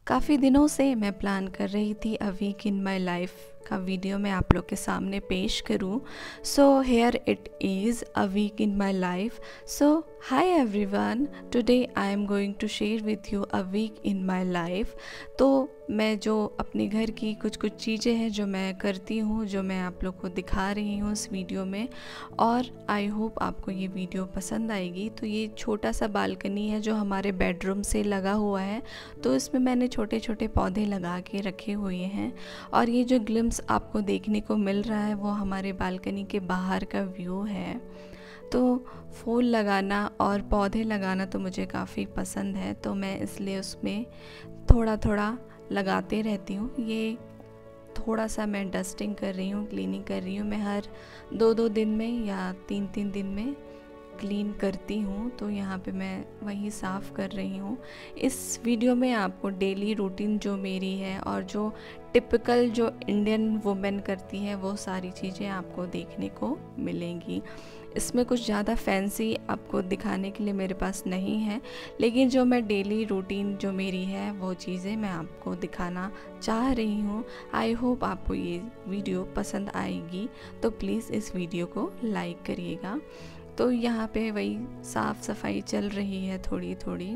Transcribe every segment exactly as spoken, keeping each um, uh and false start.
काफ़ी दिनों से मैं प्लान कर रही थी a week in my life का वीडियो मैं आप लोग के सामने पेश करूं। So here it is a week in my life. So hi everyone, today I am going to share with you a week in my life. तो मैं जो अपने घर की कुछ कुछ चीज़ें हैं जो मैं करती हूँ, जो मैं आप लोग को दिखा रही हूँ इस वीडियो में, और आई होप आपको ये वीडियो पसंद आएगी। तो ये छोटा सा बालकनी है जो हमारे बेडरूम से लगा हुआ है, तो इसमें मैंने छोटे छोटे पौधे लगा के रखे हुए हैं। और ये जो ग्लिम्स आपको देखने को मिल रहा है वो हमारे बालकनी के बाहर का व्यू है। तो फूल लगाना और पौधे लगाना तो मुझे काफ़ी पसंद है, तो मैं इसलिए उसमें थोड़ा थोड़ा लगाते रहती हूँ। ये थोड़ा सा मैं डस्टिंग कर रही हूँ, क्लीनिंग कर रही हूँ। मैं हर दो दो दिन में या तीन तीन दिन में क्लीन करती हूँ, तो यहाँ पे मैं वही साफ़ कर रही हूँ। इस वीडियो में आपको डेली रूटीन जो मेरी है और जो टिपिकल जो इंडियन वुमेन करती है वो सारी चीज़ें आपको देखने को मिलेंगी। इसमें कुछ ज़्यादा फैंसी आपको दिखाने के लिए मेरे पास नहीं है, लेकिन जो मैं डेली रूटीन जो मेरी है वो चीज़ें मैं आपको दिखाना चाह रही हूँ। आई होप आपको ये वीडियो पसंद आएगी, तो प्लीज़ इस वीडियो को लाइक करिएगा। तो यहाँ पे वही साफ़ सफाई चल रही है थोड़ी थोड़ी।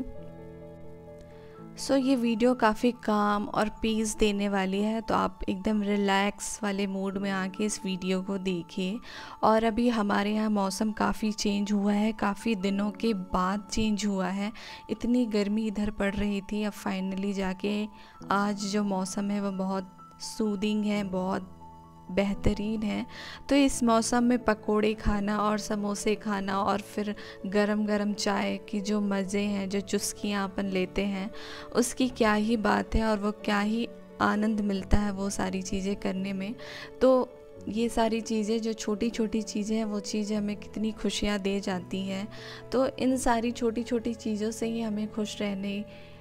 सो so, ये वीडियो काफ़ी काम और पीस देने वाली है, तो आप एकदम रिलैक्स वाले मूड में आके इस वीडियो को देखिए। और अभी हमारे यहाँ मौसम काफ़ी चेंज हुआ है, काफ़ी दिनों के बाद चेंज हुआ है। इतनी गर्मी इधर पड़ रही थी, अब फाइनली जाके आज जो मौसम है वो बहुत सूदिंग है, बहुत बेहतरीन है। तो इस मौसम में पकोड़े खाना और समोसे खाना और फिर गरम गरम चाय की जो मज़े हैं, जो चुस्कियाँ अपन लेते हैं, उसकी क्या ही बात है, और वो क्या ही आनंद मिलता है वो सारी चीज़ें करने में। तो ये सारी चीज़ें जो छोटी छोटी चीज़ें हैं वो चीज़ें हमें कितनी खुशियाँ दे जाती हैं। तो इन सारी छोटी छोटी चीज़ों से ही हमें खुश रहने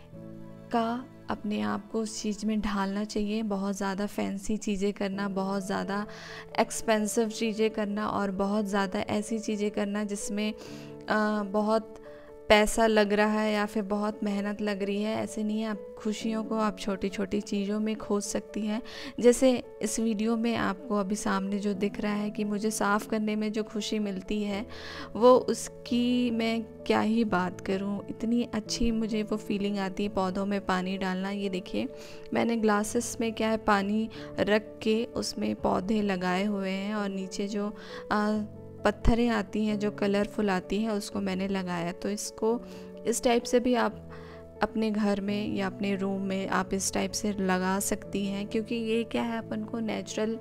का अपने आप को उस चीज़ में ढालना चाहिए। बहुत ज़्यादा फैंसी चीज़ें करना, बहुत ज़्यादा एक्सपेंसिव चीज़ें करना और बहुत ज़्यादा ऐसी चीज़ें करना जिसमें आ, बहुत पैसा लग रहा है या फिर बहुत मेहनत लग रही है, ऐसे नहीं है। आप खुशियों को आप छोटी छोटी चीज़ों में खोज सकती हैं। जैसे इस वीडियो में आपको अभी सामने जो दिख रहा है कि मुझे साफ़ करने में जो खुशी मिलती है वो उसकी मैं क्या ही बात करूं। इतनी अच्छी मुझे वो फीलिंग आती है पौधों में पानी डालना। ये देखिए, मैंने ग्लासेस में क्या है पानी रख के उसमें पौधे लगाए हुए हैं, और नीचे जो आ, पत्थरें आती हैं जो कलरफुल आती हैं उसको मैंने लगाया। तो इसको इस टाइप से भी आप अपने घर में या अपने रूम में आप इस टाइप से लगा सकती हैं, क्योंकि ये क्या है, अपन को नेचुरल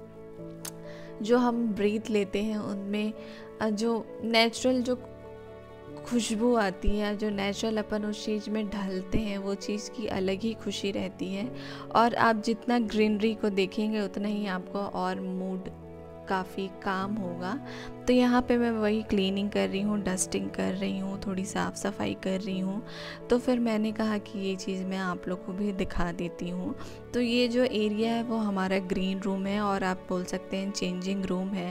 जो हम ब्रीथ लेते हैं उनमें जो नेचुरल जो खुशबू आती है, जो नेचुरल अपन उस चीज़ में ढलते हैं, वो चीज़ की अलग ही खुशी रहती है। और आप जितना ग्रीनरी को देखेंगे उतना ही आपको और मूड काफ़ी काम होगा। तो यहाँ पे मैं वही क्लीनिंग कर रही हूँ, डस्टिंग कर रही हूँ, थोड़ी साफ़ सफाई कर रही हूँ। तो फिर मैंने कहा कि ये चीज़ मैं आप लोग को भी दिखा देती हूँ। तो ये जो एरिया है वो हमारा ग्रीन रूम है, और आप बोल सकते हैं चेंजिंग रूम है।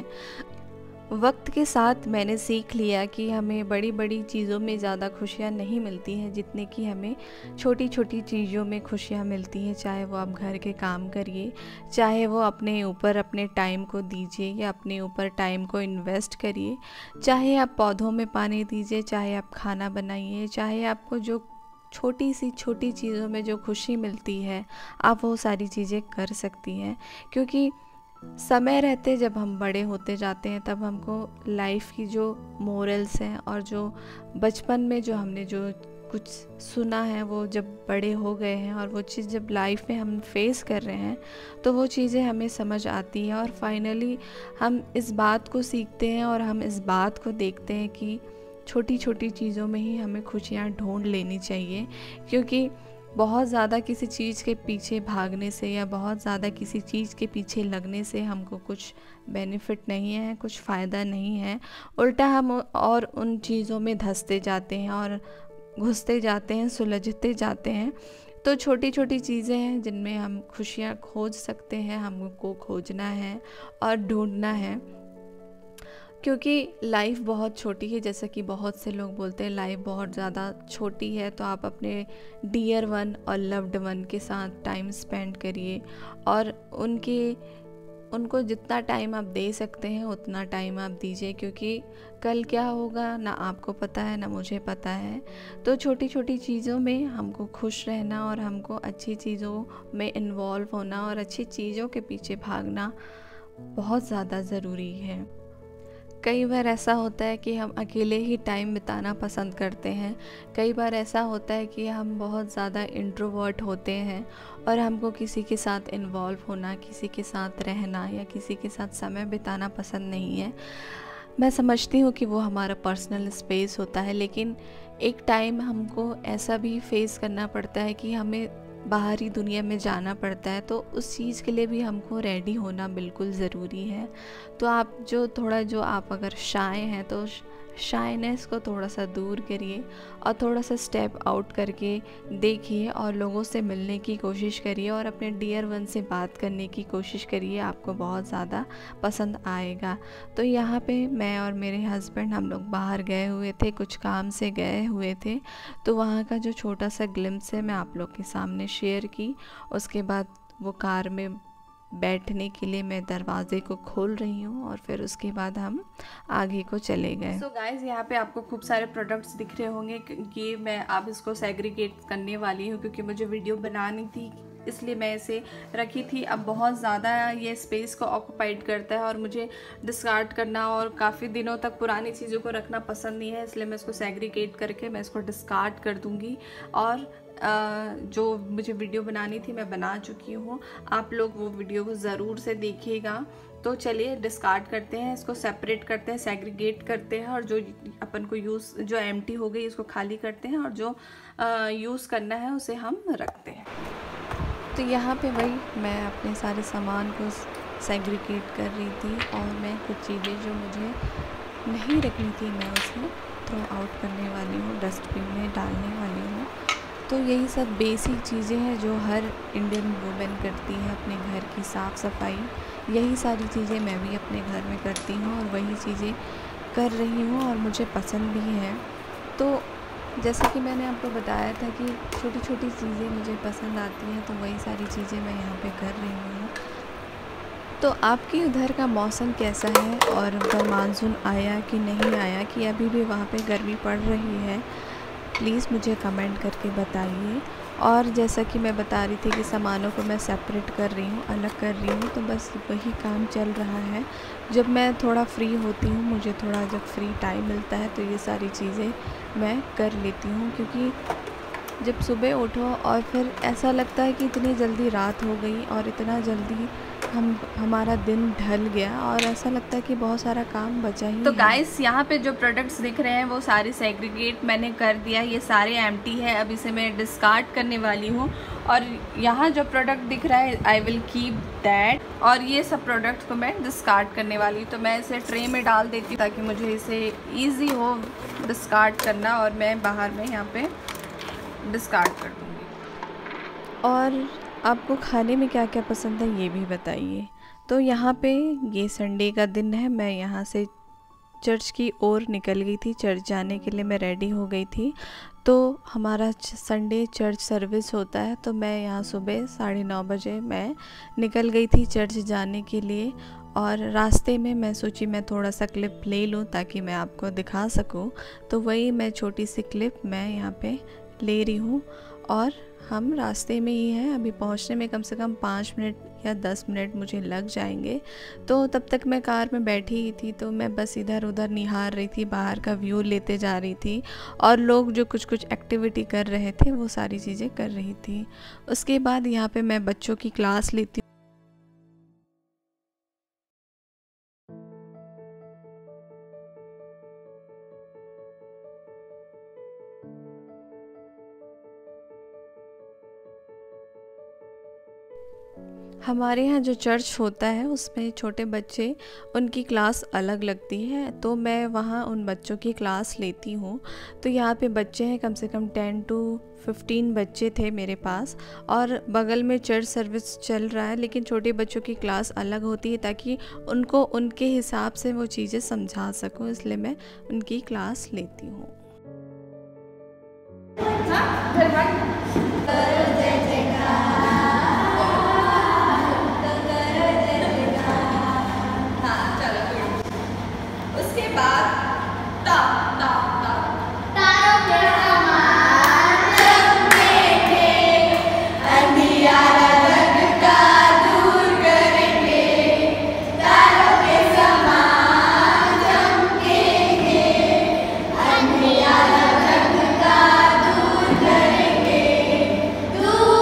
वक्त के साथ मैंने सीख लिया कि हमें बड़ी बड़ी चीज़ों में ज़्यादा खुशियाँ नहीं मिलती हैं जितने कि हमें छोटी छोटी चीज़ों में खुशियाँ मिलती हैं। चाहे वो आप घर के काम करिए, चाहे वो अपने ऊपर अपने टाइम को दीजिए या अपने ऊपर टाइम को इन्वेस्ट करिए, चाहे आप पौधों में पानी दीजिए, चाहे आप खाना बनाइए, चाहे आपको जो छोटी सी छोटी चीज़ों में जो खुशी मिलती है आप वो सारी चीज़ें कर सकती हैं। क्योंकि समय रहते जब हम बड़े होते जाते हैं तब हमको लाइफ की जो मोरल्स हैं और जो बचपन में जो हमने जो कुछ सुना है वो जब बड़े हो गए हैं और वो चीज़ जब लाइफ में हम फेस कर रहे हैं तो वो चीज़ें हमें समझ आती हैं, और फाइनली हम इस बात को सीखते हैं और हम इस बात को देखते हैं कि छोटी छोटी चीज़ों में ही हमें खुशियाँ ढूंढ लेनी चाहिए। क्योंकि बहुत ज़्यादा किसी चीज़ के पीछे भागने से या बहुत ज़्यादा किसी चीज़ के पीछे लगने से हमको कुछ बेनिफिट नहीं है, कुछ फ़ायदा नहीं है। उल्टा हम और उन चीज़ों में धंसते जाते हैं और घुसते जाते हैं, सुलझते जाते हैं। तो छोटी छोटी चीज़ें हैं जिनमें हम खुशियाँ खोज सकते हैं, हमको खोजना है और ढूंढना है। क्योंकि लाइफ बहुत छोटी है, जैसा कि बहुत से लोग बोलते हैं लाइफ बहुत ज़्यादा छोटी है, तो आप अपने डियर वन और लव्ड वन के साथ टाइम स्पेंड करिए और उनके उनको जितना टाइम आप दे सकते हैं उतना टाइम आप दीजिए, क्योंकि कल क्या होगा ना आपको पता है ना मुझे पता है। तो छोटी छोटी चीज़ों में हमको खुश रहना और हमको अच्छी चीज़ों में इन्वॉल्व होना और अच्छी चीज़ों के पीछे भागना बहुत ज़्यादा ज़रूरी है। कई बार ऐसा होता है कि हम अकेले ही टाइम बिताना पसंद करते हैं। कई बार ऐसा होता है कि हम बहुत ज़्यादा इंट्रोवर्ट होते हैं और हमको किसी के साथ इन्वॉल्व होना, किसी के साथ रहना या किसी के साथ समय बिताना पसंद नहीं है। मैं समझती हूँ कि वो हमारा पर्सनल स्पेस होता है, लेकिन एक टाइम हमको ऐसा भी फेस करना पड़ता है कि हमें बाहरी दुनिया में जाना पड़ता है, तो उस चीज़ के लिए भी हमको रेडी होना बिल्कुल ज़रूरी है। तो आप जो थोड़ा जो आप अगर शाय हैं तो शायनेस को थोड़ा सा दूर करिए और थोड़ा सा स्टेप आउट करके देखिए और लोगों से मिलने की कोशिश करिए और अपने डियर वन से बात करने की कोशिश करिए, आपको बहुत ज़्यादा पसंद आएगा। तो यहाँ पे मैं और मेरे हस्बैंड हम लोग बाहर गए हुए थे, कुछ काम से गए हुए थे, तो वहाँ का जो छोटा सा ग्लिम्स है मैं आप लोग के सामने शेयर की। उसके बाद वो कार में बैठने के लिए मैं दरवाजे को खोल रही हूँ और फिर उसके बाद हम आगे को चले गए। सो गाइस, यहाँ पे आपको खूब सारे प्रोडक्ट्स दिख रहे होंगे कि मैं अब इसको सेग्रीगेट करने वाली हूँ, क्योंकि मुझे वीडियो बनानी थी इसलिए मैं इसे रखी थी। अब बहुत ज़्यादा ये स्पेस को ऑक्यूपाइड करता है और मुझे डिस्कार्ड करना और काफ़ी दिनों तक पुरानी चीज़ों को रखना पसंद नहीं है, इसलिए मैं इसको सेग्रीगेट करके मैं इसको डिस्कार्ड कर दूँगी। और जो मुझे वीडियो बनानी थी मैं बना चुकी हूँ, आप लोग वो वीडियो को ज़रूर से देखिएगा। तो चलिए डिस्कार्ड करते हैं, इसको सेपरेट करते हैं, सेग्रीगेट करते हैं और जो अपन को यूज़ जो एम्प्टी हो गई उसको खाली करते हैं और जो यूज़ करना है उसे हम रखते हैं। तो यहाँ पे वही मैं अपने सारे सामान को सेग्रीगेट कर रही थी और मैं कुछ चीज़ें जो मुझे नहीं रखनी थी मैं उसे थ्रो आउट करने वाली हूँ, डस्टबिन में डालने वाली हूँ। तो यही सब बेसिक चीज़ें हैं जो हर इंडियन वुमेन करती है, अपने घर की साफ़ सफाई, यही सारी चीज़ें मैं भी अपने घर में करती हूँ और वही चीज़ें कर रही हूँ और मुझे पसंद भी है। तो जैसा कि मैंने आपको बताया था कि छोटी छोटी चीज़ें मुझे पसंद आती हैं, तो वही सारी चीज़ें मैं यहाँ पे कर रही हूँ। तो आपके उधर का मौसम कैसा है और उधर मानसून आया कि नहीं आया, कि अभी भी वहाँ पे गर्मी पड़ रही है, प्लीज़ मुझे कमेंट करके बताइए। और जैसा कि मैं बता रही थी कि सामानों को मैं सेपरेट कर रही हूँ, अलग कर रही हूँ, तो बस वही काम चल रहा है। जब मैं थोड़ा फ्री होती हूँ, मुझे थोड़ा जब फ्री टाइम मिलता है तो ये सारी चीज़ें मैं कर लेती हूँ, क्योंकि जब सुबह उठो और फिर ऐसा लगता है कि इतनी जल्दी रात हो गई और इतना जल्दी हम हमारा दिन ढल गया और ऐसा लगता है कि बहुत सारा काम बचा ही। तो गाइस, यहाँ पे जो प्रोडक्ट्स दिख रहे हैं वो सारे सेग्रीगेट मैंने कर दिया, ये सारे एम्प्टी है, अब इसे मैं डिस्कार्ड करने वाली हूँ। और यहाँ जो प्रोडक्ट दिख रहा है आई विल कीप दैट, और ये सब प्रोडक्ट्स को मैं डिस्कार्ड करने वाली हूँ। तो मैं इसे ट्रे में डाल देती हूँ ताकि मुझे इसे ईजी हो डिस्कार्ड करना, और मैं बाहर में यहाँ पे डिस्कार्ड कर दूँगी। और आपको खाने में क्या क्या पसंद है ये भी बताइए। तो यहाँ पे ये संडे का दिन है, मैं यहाँ से चर्च की ओर निकल गई थी, चर्च जाने के लिए मैं रेडी हो गई थी। तो हमारा संडे चर्च सर्विस होता है, तो मैं यहाँ सुबह साढ़े नौ बजे मैं निकल गई थी चर्च जाने के लिए। और रास्ते में मैं सोची मैं थोड़ा सा क्लिप ले लूँ ताकि मैं आपको दिखा सकूँ, तो वही मैं छोटी सी क्लिप मैं यहाँ पे ले रही हूँ। और हम रास्ते में ही हैं, अभी पहुँचने में कम से कम पाँच मिनट या दस मिनट मुझे लग जाएंगे। तो तब तक मैं कार में बैठी ही थी, तो मैं बस इधर उधर निहार रही थी, बाहर का व्यू लेते जा रही थी और लोग जो कुछ कुछ एक्टिविटी कर रहे थे वो सारी चीज़ें कर रही थी। उसके बाद यहाँ पे मैं बच्चों की क्लास लेती हूँ। हमारे यहाँ जो चर्च होता है उसमें छोटे बच्चे, उनकी क्लास अलग लगती है, तो मैं वहाँ उन बच्चों की क्लास लेती हूँ। तो यहाँ पे बच्चे हैं, कम से कम टेन टू फिफ्टीन बच्चे थे मेरे पास, और बगल में चर्च सर्विस चल रहा है, लेकिन छोटे बच्चों की क्लास अलग होती है ताकि उनको उनके हिसाब से वो चीज़ें समझा सकूँ, इसलिए मैं उनकी क्लास लेती हूँ। उसके बाद ता ता ता तारों के समान चमकेंगे, अंधियारा जग का दूर करेंगे। तारों के समान चमकेंगे, अंधियारा जग का दूर करेंगे। दूर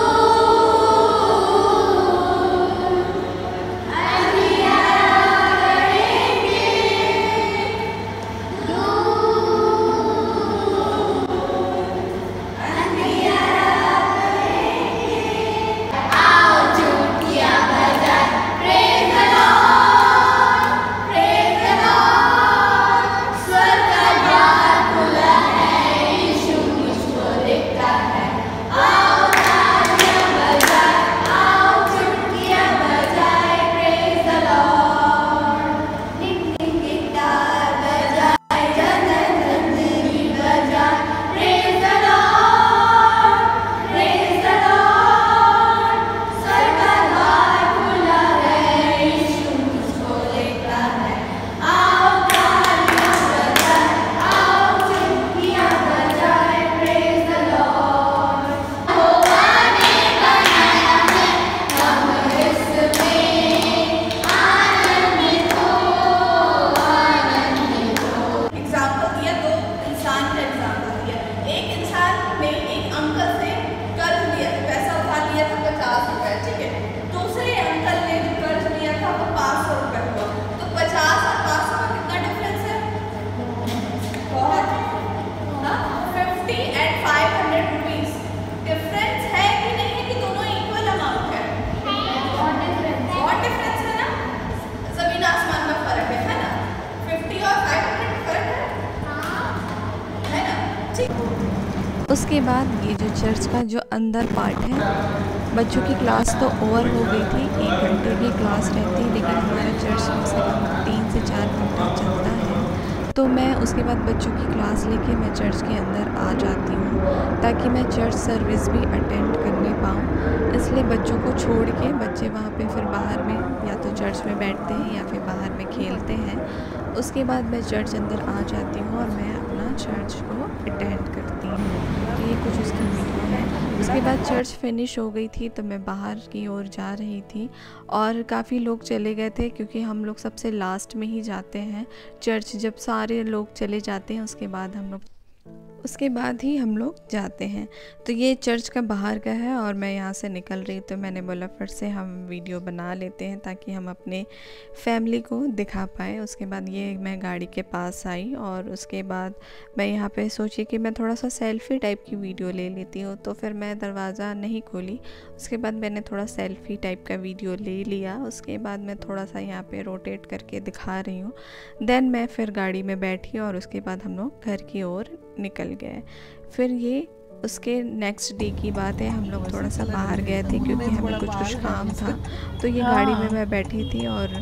उसके बाद ये जो चर्च का जो अंदर पार्ट है, बच्चों की क्लास तो ओवर हो गई थी, एक घंटे की क्लास रहती, लेकिन हमारा चर्च कम से कम तीन से चार घंटा चलता है। तो मैं उसके बाद बच्चों की क्लास लेके मैं चर्च के अंदर आ जाती हूँ ताकि मैं चर्च सर्विस भी अटेंड करने पाऊँ। इसलिए बच्चों को छोड़ के बच्चे वहाँ पे फिर बाहर में या तो चर्च में बैठते हैं या फिर बाहर में खेलते हैं। उसके बाद मैं चर्च अंदर आ जाती हूँ और मैं अपना चर्च को अटेंड करती हूँ। तो ये कुछ उसकी वीडियो है। उसके बाद चर्च फिनिश हो गई थी तो मैं बाहर की ओर जा रही थी और काफ़ी लोग चले गए थे क्योंकि हम लोग सबसे लास्ट में ही जाते हैं चर्च। जब सारे लोग चले जाते हैं उसके बाद हम लोग उसके बाद ही हम लोग जाते हैं। तो ये चर्च का बाहर का है और मैं यहाँ से निकल रही, तो मैंने बोला फिर से हम वीडियो बना लेते हैं ताकि हम अपने फैमिली को दिखा पाए। उसके बाद ये मैं गाड़ी के पास आई और उसके बाद मैं यहाँ पे सोची कि मैं थोड़ा सा सेल्फ़ी टाइप की वीडियो ले लेती हूँ, तो फिर मैं दरवाज़ा नहीं खोली। उसके बाद मैंने थोड़ा सेल्फ़ी टाइप का वीडियो ले लिया। उसके बाद मैं थोड़ा सा यहाँ पे रोटेट करके दिखा रही हूँ। देन मैं फिर गाड़ी में बैठी और उसके बाद हम लोग घर की ओर निकल गए। फिर ये उसके नेक्स्ट डे की बात है, हम लोग थोड़ा सा बाहर गए थे क्योंकि हमें कुछ कुछ काम था। तो ये गाड़ी में मैं बैठी थी और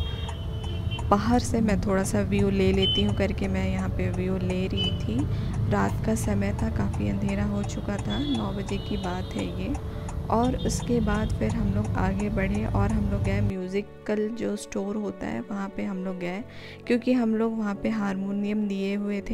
बाहर से मैं थोड़ा सा व्यू ले लेती हूँ करके मैं यहाँ पे व्यू ले रही थी। रात का समय था, काफ़ी अंधेरा हो चुका था, नौ बजे की बात है ये। और उसके बाद फिर हम लोग आगे बढ़े और हम लोग गए म्यूज़िकल जो स्टोर होता है वहाँ पे हम लोग गए, क्योंकि हम लोग वहाँ पे हारमोनियम दिए हुए थे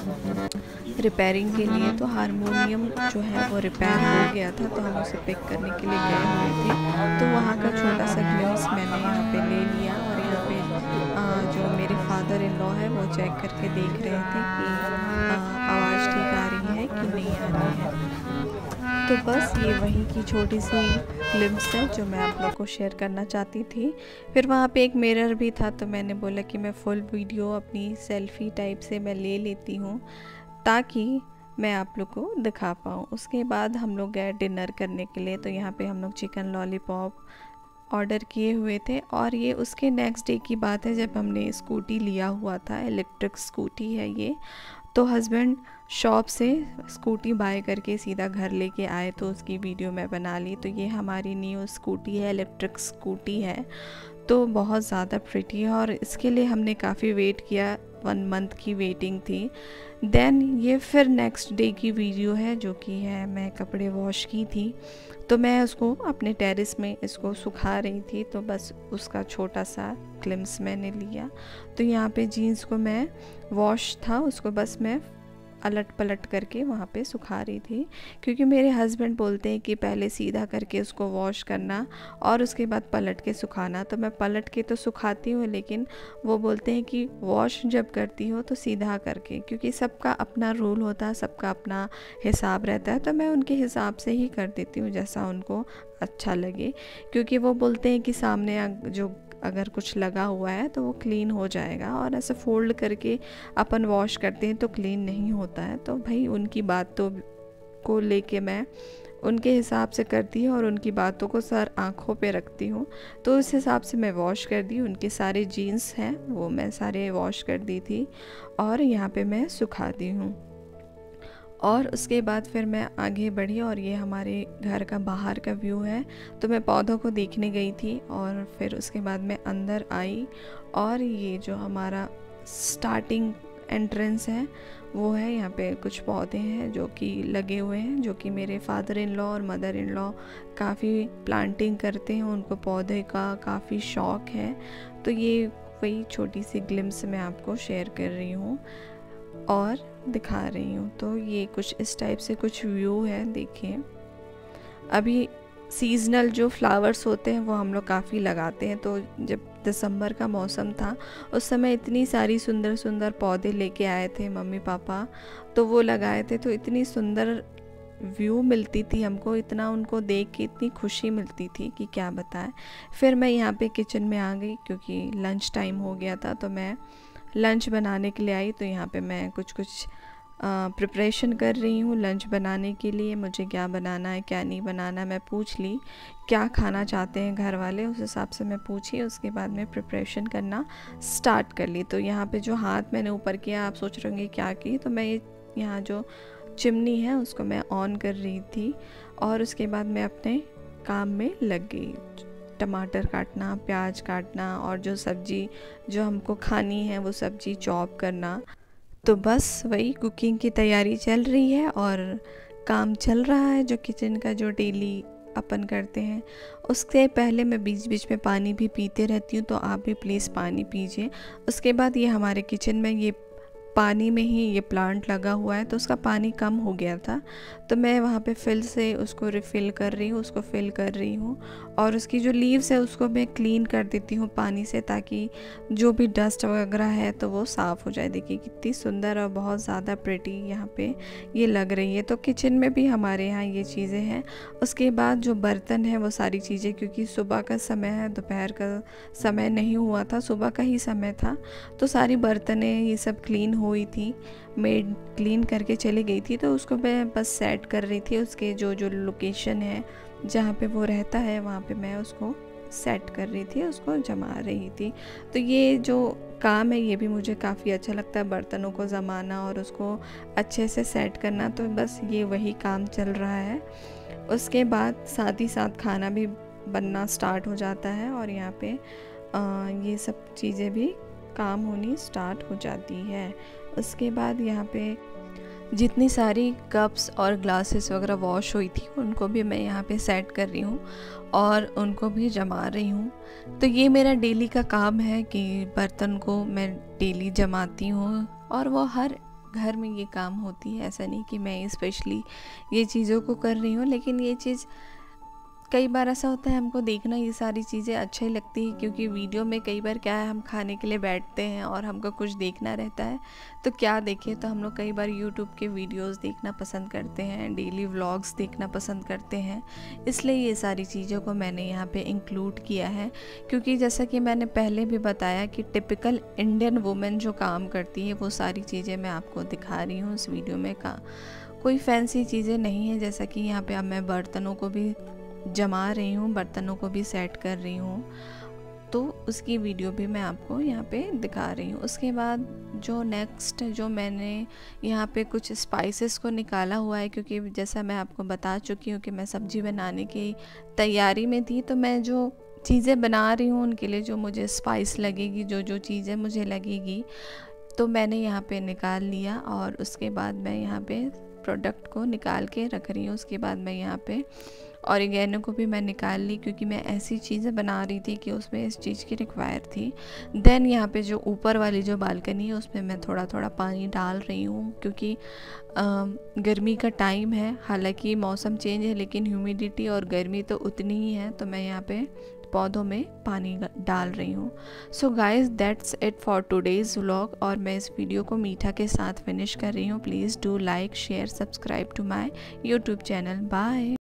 रिपेयरिंग के लिए। तो हारमोनियम जो है वो रिपेयर हो गया था तो हम उसे पिक करने के लिए गए हुए थे। तो वहाँ का छोटा सा ग्लिम्स मैंने यहाँ पे ले लिया और यहाँ पे आ, जो मेरे फादर इन लॉ है वो चेक करके देख रहे थे कि आवाज़ ठीक आ रही है कि नहीं आ रही है। तो बस ये वही की छोटी सी क्लिप्स है जो मैं आप लोग को शेयर करना चाहती थी। फिर वहाँ पे एक मिरर भी था तो मैंने बोला कि मैं फुल वीडियो अपनी सेल्फ़ी टाइप से मैं ले लेती हूँ ताकि मैं आप लोग को दिखा पाऊँ। उसके बाद हम लोग गए डिनर करने के लिए। तो यहाँ पे हम लोग चिकन लॉलीपॉप ऑर्डर किए हुए थे और ये उसके नेक्स्ट डे की बात है जब हमने स्कूटी लिया हुआ था। इलेक्ट्रिक स्कूटी है ये। तो हस्बैंड शॉप से स्कूटी बाय करके सीधा घर लेके आए तो उसकी वीडियो मैं बना ली। तो ये हमारी न्यू स्कूटी है, इलेक्ट्रिक स्कूटी है, तो बहुत ज़्यादा प्रिटी है और इसके लिए हमने काफ़ी वेट किया, वन मंथ की वेटिंग थी। देन ये फिर नेक्स्ट डे की वीडियो है जो कि है मैं कपड़े वॉश की थी, तो मैं उसको अपने टेरेस में इसको सुखा रही थी, तो बस उसका छोटा सा क्लिप्स मैंने लिया। तो यहाँ पे जीन्स को मैं वॉश था उसको बस मैं अलट पलट करके वहाँ पे सुखा रही थी, क्योंकि मेरे हस्बैंड बोलते हैं कि पहले सीधा करके उसको वॉश करना और उसके बाद पलट के सुखाना। तो मैं पलट के तो सुखाती हूँ, लेकिन वो बोलते हैं कि वॉश जब करती हो तो सीधा करके, क्योंकि सबका अपना रूल होता है, सबका अपना हिसाब रहता है। तो मैं उनके हिसाब से ही कर देती हूँ जैसा उनको अच्छा लगे, क्योंकि वो बोलते हैं कि सामने जो अगर कुछ लगा हुआ है तो वो क्लीन हो जाएगा, और ऐसे फोल्ड करके अपन वॉश करते हैं तो क्लीन नहीं होता है। तो भाई उनकी बातों को लेके मैं उनके हिसाब से करती हूँ और उनकी बातों को सर आँखों पे रखती हूँ। तो उस हिसाब से मैं वॉश कर दी। उनके सारे जीन्स हैं वो मैं सारे वॉश कर दी थी और यहाँ पे मैं सुखा दी हूँ। और उसके बाद फिर मैं आगे बढ़ी और ये हमारे घर का बाहर का व्यू है। तो मैं पौधों को देखने गई थी और फिर उसके बाद मैं अंदर आई और ये जो हमारा स्टार्टिंग एंट्रेंस है वो है। यहाँ पे कुछ पौधे हैं जो कि लगे हुए हैं, जो कि मेरे फादर इन लॉ और मदर इन लॉ काफ़ी प्लांटिंग करते हैं, उनको पौधे का काफ़ी शौक़ है। तो ये वही छोटी सी ग्लिम्स मैं आपको शेयर कर रही हूँ और दिखा रही हूँ। तो ये कुछ इस टाइप से कुछ व्यू है। देखिए अभी सीजनल जो फ्लावर्स होते हैं वो हम लोग काफ़ी लगाते हैं। तो जब दिसंबर का मौसम था उस समय इतनी सारी सुंदर सुंदर पौधे लेके आए थे मम्मी पापा, तो वो लगाए थे। तो इतनी सुंदर व्यू मिलती थी हमको, इतना उनको देख के इतनी खुशी मिलती थी कि क्या बताएं। फिर मैं यहाँ पे किचन में आ गई क्योंकि लंच टाइम हो गया था, तो मैं लंच बनाने के लिए आई। तो यहाँ पे मैं कुछ कुछ प्रिपरेशन कर रही हूँ लंच बनाने के लिए। मुझे क्या बनाना है क्या नहीं बनाना मैं पूछ ली, क्या खाना चाहते हैं घर वाले उस हिसाब से मैं पूछी। उसके बाद में प्रिपरेशन करना स्टार्ट कर ली। तो यहाँ पे जो हाथ मैंने ऊपर किया, आप सोच रहे होंगे क्या की, तो मैं ये यहाँ जो चिमनी है उसको मैं ऑन कर रही थी और उसके बाद मैं अपने काम में लग गई। टमाटर काटना, प्याज काटना और जो सब्ज़ी जो हमको खानी है वो सब्ज़ी चॉप करना। तो बस वही कुकिंग की तैयारी चल रही है और काम चल रहा है जो किचन का जो डेली अपन करते हैं। उससे पहले मैं बीच बीच में पानी भी पीते रहती हूँ, तो आप भी प्लीज़ पानी पीजिए। उसके बाद ये हमारे किचन में ये पानी में ही ये प्लांट लगा हुआ है, तो उसका पानी कम हो गया था, तो मैं वहाँ पे फिल से उसको रिफ़िल कर रही हूँ, उसको फिल कर रही हूँ। और उसकी जो लीव्स है उसको मैं क्लीन कर देती हूँ पानी से, ताकि जो भी डस्ट वगैरह है तो वो साफ़ हो जाए। देखिए कितनी सुंदर और बहुत ज़्यादा प्रिटी यहाँ पे ये लग रही है। तो किचन में भी हमारे यहाँ ये चीज़ें हैं। उसके बाद जो बर्तन है वो सारी चीज़ें, क्योंकि सुबह का समय है, दोपहर का समय नहीं हुआ था, सुबह का ही समय था, तो सारी बर्तनें ये सब क्लीन हुई थी। मेड क्लीन करके चली गई थी, तो उसको मैं बस सेट कर रही थी। उसके जो जो लोकेशन है जहाँ पे वो रहता है वहाँ पे मैं उसको सेट कर रही थी, उसको जमा रही थी। तो ये जो काम है ये भी मुझे काफ़ी अच्छा लगता है, बर्तनों को जमाना और उसको अच्छे से सेट करना। तो बस ये वही काम चल रहा है। उसके बाद साथ ही साथ खाना भी बनना स्टार्ट हो जाता है और यहाँ पे आ, ये सब चीज़ें भी काम होनी स्टार्ट हो जाती है। उसके बाद यहाँ पे जितनी सारी कप्स और ग्लासेस वगैरह वॉश हुई थी उनको भी मैं यहाँ पे सेट कर रही हूँ और उनको भी जमा रही हूँ। तो ये मेरा डेली का काम है कि बर्तन को मैं डेली जमाती हूँ और वो हर घर में ये काम होती है। ऐसा नहीं कि मैं स्पेशली ये चीज़ों को कर रही हूँ, लेकिन ये चीज़ कई बार ऐसा होता है हमको देखना ये सारी चीज़ें अच्छी लगती है, क्योंकि वीडियो में कई बार क्या है हम खाने के लिए बैठते हैं और हमको कुछ देखना रहता है, तो क्या देखें, तो हम लोग कई बार यूट्यूब के वीडियोस देखना पसंद करते हैं, डेली व्लॉग्स देखना पसंद करते हैं। इसलिए ये सारी चीज़ों को मैंने यहाँ पे इंक्लूड किया है, क्योंकि जैसा कि मैंने पहले भी बताया कि टिपिकल इंडियन वुमेन जो काम करती है वो सारी चीज़ें मैं आपको दिखा रही हूँ इस वीडियो में। का कोई फैंसी चीज़ें नहीं है। जैसा कि यहाँ पे अब मैं बर्तनों को भी जमा रही हूँ, बर्तनों को भी सेट कर रही हूँ, तो उसकी वीडियो भी मैं आपको यहाँ पे दिखा रही हूँ। उसके बाद जो नेक्स्ट जो मैंने यहाँ पे कुछ स्पाइसेस को निकाला हुआ है, क्योंकि जैसा मैं आपको बता चुकी हूँ कि मैं सब्ज़ी बनाने की तैयारी में थी, तो मैं जो चीज़ें बना रही हूँ उनके लिए जो मुझे स्पाइस लगेगी, जो जो चीज़ें मुझे लगेगी, तो मैंने यहाँ पे निकाल लिया और उसके बाद मैं यहाँ पे प्रोडक्ट को निकाल के रख रही हूँ। उसके बाद मैं यहाँ पे ऑरिगेनो को भी मैं निकाल ली, क्योंकि मैं ऐसी चीज़ें बना रही थी कि उसमें इस चीज़ की रिक्वायर थी। देन यहाँ पे जो ऊपर वाली जो बालकनी है उसमें मैं थोड़ा थोड़ा पानी डाल रही हूँ, क्योंकि आ, गर्मी का टाइम है, हालांकि मौसम चेंज है लेकिन ह्यूमिडिटी और गर्मी तो उतनी ही है, तो मैं यहाँ पे पौधों में पानी डाल रही हूँ। So guys that's it for today's vlog, और मैं इस वीडियो को मीठा के साथ फिनिश कर रही हूँ। Please do like share subscribe to my YouTube channel. Bye.